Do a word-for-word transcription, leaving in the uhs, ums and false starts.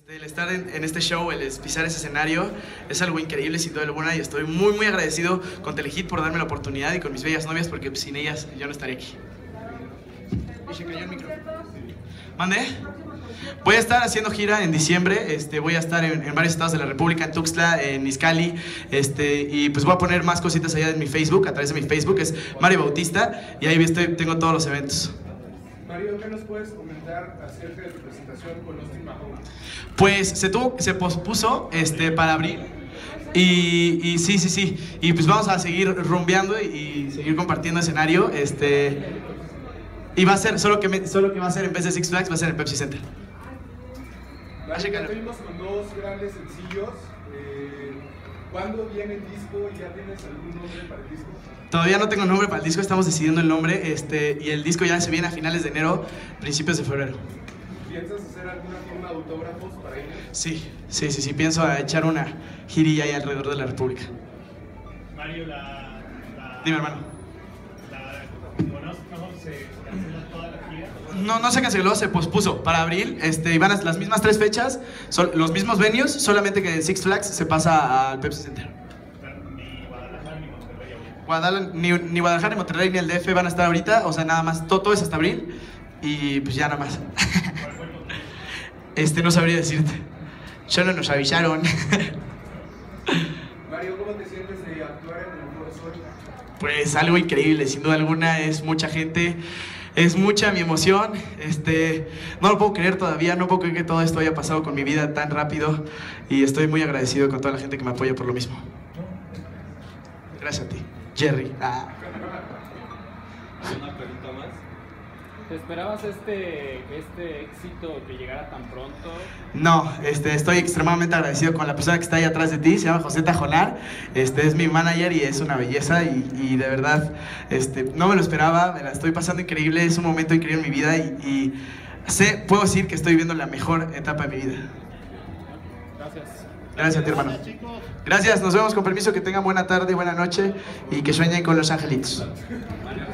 El estar en, en este show, el pisar ese escenario, es algo increíble sin duda alguna y estoy muy muy agradecido con Telehit por darme la oportunidad y con mis bellas novias porque pues, sin ellas yo no estaría aquí. Y se cayó el micrófono. ¿Mande? Voy a estar haciendo gira en diciembre, este, voy a estar en, en varios estados de la República, en Tuxtla, en Izcalli, este, y pues voy a poner más cositas allá en mi Facebook, a través de mi Facebook, es Mario Bautista, y ahí estoy, tengo todos los eventos. Mario, ¿qué nos puedes comentar acerca de tu presentación con Austin Mahone? Pues se, tuvo, se pospuso este, para abril. Y, y sí, sí, sí. Y pues vamos a seguir rumbeando y, y seguir compartiendo escenario. Este, y va a ser, solo que, me, solo que va a ser en vez de Six Flags, va a ser en Pepsi Center. Mario, ya tuvimos con dos grandes sencillos. Eh, ¿Cuándo viene el disco? ¿Ya tienes algún nombre para el disco? Todavía no tengo nombre para el disco, estamos decidiendo el nombre. Este, y el disco ya se viene a finales de enero, principios de febrero. ¿Piensas hacer alguna forma de autógrafos para ellos? Sí, sí, sí, sí, pienso a echar una girilla ahí alrededor de la República. Mario, la... la Dime, hermano. La, bueno, no, se canceló toda la gira. No, no se canceló, se pospuso para abril. Este, iban a las mismas tres fechas, son los mismos venues, solamente que Six Flags se pasa al Pepsi Center. Pero ni Guadalajara ni Monterrey ahorita. Guadalajara, ni, ni Guadalajara, ni Monterrey, ni el D F van a estar ahorita, o sea, nada más, todo, todo es hasta abril y pues ya nada más. Este, no sabría decirte. Solo nos avisaron. Mario, ¿cómo te sientes de actuar en el Foro Sol? Pues algo increíble, sin duda alguna, es mucha gente, es mucha mi emoción, este, no lo puedo creer todavía, no puedo creer que todo esto haya pasado con mi vida tan rápido y estoy muy agradecido con toda la gente que me apoya por lo mismo. Gracias a ti, Jerry. Ah. ¿Una pregunta más? ¿Te esperabas este, este éxito que llegara tan pronto? No, este, estoy extremadamente agradecido con la persona que está ahí atrás de ti, se llama José Tajonar, este, es mi manager y es una belleza y, y de verdad este, no me lo esperaba, me la estoy pasando increíble, es un momento increíble en mi vida y, y sé, puedo decir que estoy viviendo la mejor etapa de mi vida. Gracias. Gracias a ti, hermano. Gracias, nos vemos, con permiso, que tengan buena tarde, buena noche y que sueñen con los angelitos.